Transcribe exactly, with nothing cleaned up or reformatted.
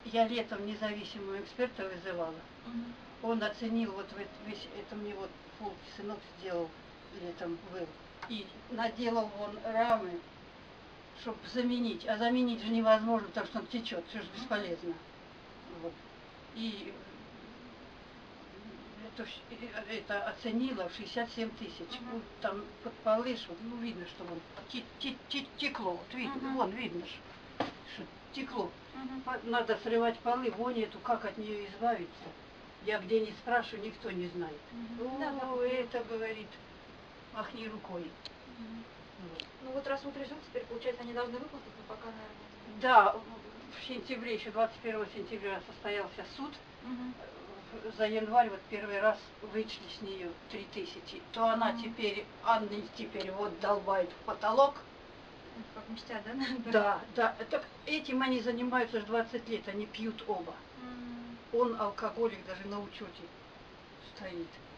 я летом независимого эксперта вызывала. Угу. Он оценил, вот весь, это мне вот полки сынок сделал летом был. И наделал он рамы, чтобы заменить. А заменить же невозможно, потому что он течет, все же бесполезно. Вот. И это, это оценила в шестьдесят семь тысяч. Uh-huh. Вот там под полы, что, ну видно, что вон текло, вот видно, uh-huh. вон видно, что текло. Uh-huh. Надо срывать полы, вонь эту, как от нее избавиться. Я где не спрашиваю, никто не знает. Uh-huh. О, да, это говорит, махни рукой. Uh-huh. Вот. Ну вот раз утрясем, теперь получается они должны выплатить, но пока, наверное. Да, в сентябре, еще двадцать первого сентября состоялся суд. Uh-huh. За январь вот первый раз вычли с нее три тысячи, то она mm. теперь, Анна теперь вот долбает в потолок. Как мечтят, да? Да, да. Так этим они занимаются уже двадцать лет, они пьют оба. Mm. Он алкоголик, даже на учете стоит.